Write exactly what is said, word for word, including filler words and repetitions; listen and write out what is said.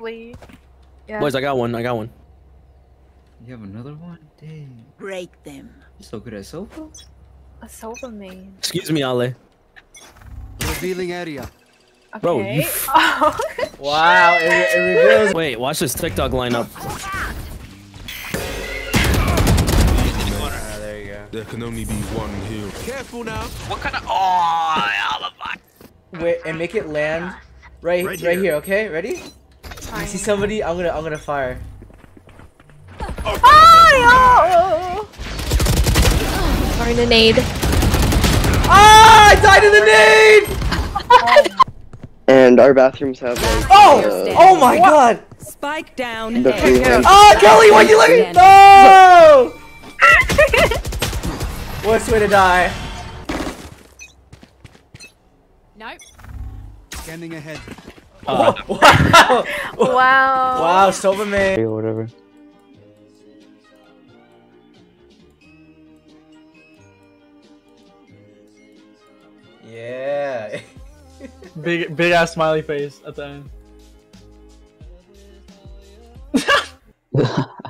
Actually. Yeah. Boys, I got one. I got one. You have another one? Dang. Break them. You're so good at sofa? A sofa main. Excuse me, Ale. Revealing area. Okay. Bro, you Oh. Wow, it, it reveals. Wait, watch this TikTok lineup. Ah, there you go. There can only be one here. Careful now. What kind of? Oh, Wait, and make it land right, right, Right here. here. Okay, ready? You see somebody? I'm gonna, I'm gonna fire. Oh, Sorry, the nade. Ah! I died in the nade! And our bathrooms have like. Oh! Uh, Oh my god! Spike down. the free hand. Ah, Kelly, why'd you let me? No! Worst way to die. Nope. Scanning ahead. Uh, Wow! wow. Wow, sofa man. Or whatever. Yeah. Big, big ass smiley face at the end.